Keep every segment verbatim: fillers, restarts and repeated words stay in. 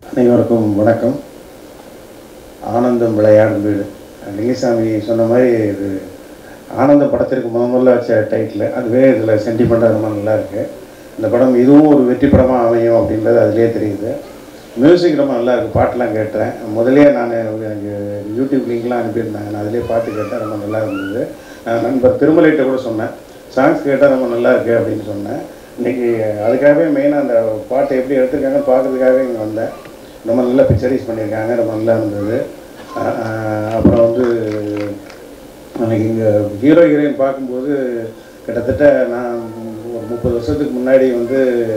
அனைவருக்கும் வணக்கம். ஆனந்தம் விளையாடும் வீடு. லிங்கசாமி சொன்ன மாதிரி இது ஆனந்த படத்திற்கு முத முதல்ல வச்ச டைட்டில், அதுவே இதில் சென்டிமெண்ட்டாக ரொம்ப நல்லா இருக்குது. இந்த படம் இதுவும் ஒரு வெற்றி படமாக அமையும் அப்படின்றது அதிலே தெரியுது. மியூசிக் ரொம்ப நல்லா இருக்குது. பாட்டெலாம் கேட்டேன். முதலே நான் எனக்கு யூடியூப் லிங்க்லாம் அனுப்பியிருந்தாங்க. நான் அதிலே பாட்டு கேட்டேன். ரொம்ப நல்லா இருந்தது. நண்பர் திருமலைகிட்ட கூட சொன்னேன், சாங்ஸ் கேட்டால் ரொம்ப நல்லா இருக்குது அப்படின்னு சொன்னேன். இன்றைக்கி அதுக்காகவே மெயினாக அந்த பாட்டை எப்படி எடுத்துருக்காங்கன்னு பார்க்குறதுக்காகவே இங்கே வந்தேன். ரொம்ப நல்லா பிக்சரைஸ் பண்ணியிருக்காங்க. ரொம்ப நல்லா இருந்தது. அப்புறம் வந்து அன்றைக்கி இங்கே ஹீரோ ஹீரோயின் பார்க்கும்போது கிட்டத்தட்ட நான் ஒரு முப்பது வருஷத்துக்கு முன்னாடி வந்து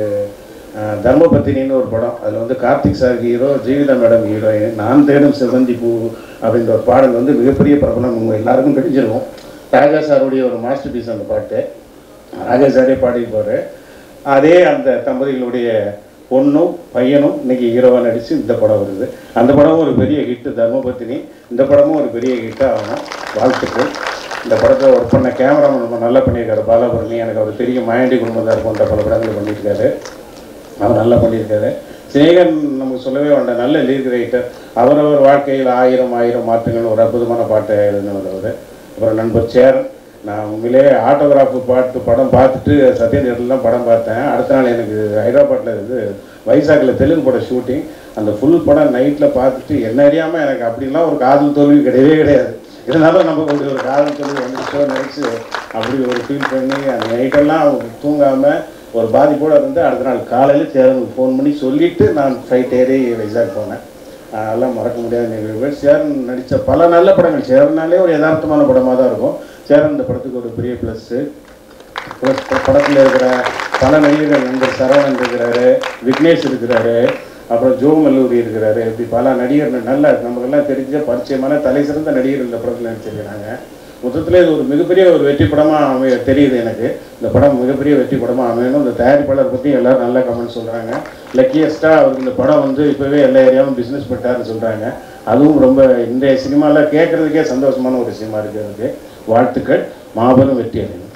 தர்மபத்தினின்னு ஒரு படம், அதில் வந்து Karthik sir hero, Jeevitha madam heroine, நான் தேடும் செவ்வந்தி பூ அப்படின்ற ஒரு பாடல் வந்து மிகப்பெரிய பிரபலம் உங்கள் எல்லாருக்கும் தெரிஞ்சிருக்கும். ராஜா சாருடைய ஒரு மாஸ்டர் பீஸ் அந்த பாட்டு. ராஜா சாரே பாடியிருப்பார். அதே அந்த தம்பதிகளுடைய பொண்ணும் பையனும் இன்றைக்கி ஹீரோவாக நடித்து இந்த படம் வருது. அந்த படமும் ஒரு பெரிய ஹிட்டு, தர்மபத்தினி. இந்த படமும் ஒரு பெரிய ஹிட்டாக ஆகணும். வாழ்த்துக்கள். இந்த படத்தை ஒர்க் பண்ண கேமராமேன் ரொம்ப நல்லா பண்ணியிருக்காரு பாலபரணி. எனக்கு அவர் தெரியும், மாயாண்டி குடும்பத்தார் போன்ற பல படங்கள் பண்ணியிருக்காரு. அவர் நல்லா பண்ணியிருக்காரு. சினேகன் நமக்கு சொல்லவே வேண்டாம், நல்ல லீட் ரைட்டர். அவரவர் வாழ்க்கையில் ஆயிரம் ஆயிரம் மாற்றங்கள் ஒரு அற்புதமான பாட்டை எழுதினவர் அவர். அப்புறம் நண்பர் சேரன், நான் உண்மையிலே ஆட்டோகிராஃபு பாட்டு படம் பார்த்துட்டு சத்யதேட்டர்லாம் படம் பார்த்தேன். அடுத்த நாள் எனக்கு ஹைதராபாத்தில் இருந்து வைசாக்கில் தெலுங்கு படம் ஷூட்டிங். அந்த ஃபுல் படம் நைட்டில் பார்த்துட்டு என்ன அறியாமல் எனக்கு அப்படின்லாம் ஒரு காதல் தோல்வி கிடையவே கிடையாது. இருந்தாலும் நம்ம ஒரு ஒரு காதல் தோல்வி வந்து ஷோ நினச்சி அப்படி ஒரு ஃபீல் பண்ணி அந்த நைட்டெல்லாம் தூங்காமல் ஒரு பாதிப்போடு இருந்து அடுத்த நாள் காலையில் சேரனுக்கு ஃபோன் பண்ணி சொல்லிவிட்டு நான் ஃப்ளைட் ஏறி வைசாக் போனேன். அதெல்லாம் மறக்க முடியாத நிகழ்வுகள். சேரன் நடித்த பல நல்ல படங்கள், சேரனாலே ஒரு யதார்த்தமான படமாக தான் இருக்கும். சேரன் இந்த படத்துக்கு ஒரு பெரிய ப்ளஸ்ஸு. ப்ளஸ் படத்தில் இருக்கிற பல நடிகர்கள், நண்பர் சரவணன் இருக்கிறாரு, விக்னேஷ் இருக்கிறாரு, அப்புறம் ஜோ மல்லூரி இருக்கிறாரு. இப்படி பல நடிகர்கள் நல்ல நமக்கெல்லாம் தெரிஞ்ச பரிச்சயமான தலை சிறந்த நடிகர்கள் இந்த படத்தில் நடிச்சிருக்கிறாங்க. மொத்தத்தில் இது ஒரு மிகப்பெரிய ஒரு வெற்றி படமாக அமைய தெரியுது எனக்கு. இந்த படம் மிகப்பெரிய வெற்றி படமாக அமையணும். இந்த தயாரிப்பாளர் பற்றி எல்லோரும் நல்ல கமெண்ட் சொல்கிறாங்க. லக்கியஸ்ட்டாக அவருக்கு இந்த படம் வந்து இப்போவே எல்லா ஏரியாவும் பிஸ்னஸ் பண்ணிட்டாருன்னு சொல்கிறாங்க. அதுவும் ரொம்ப இன்றைய சினிமாவில் கேட்குறதுக்கே சந்தோஷமான ஒரு விஷயமா இருக்குது. அதுக்கு வாழ்த்துக்கள். மாபெரும் வெற்றி அடையும்.